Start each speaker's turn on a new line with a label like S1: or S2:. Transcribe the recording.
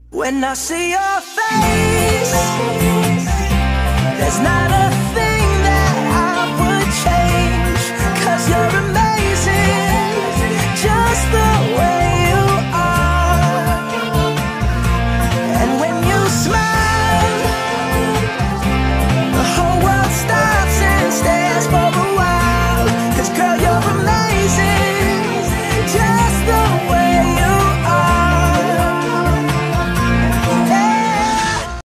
S1: When I see your face, there's not a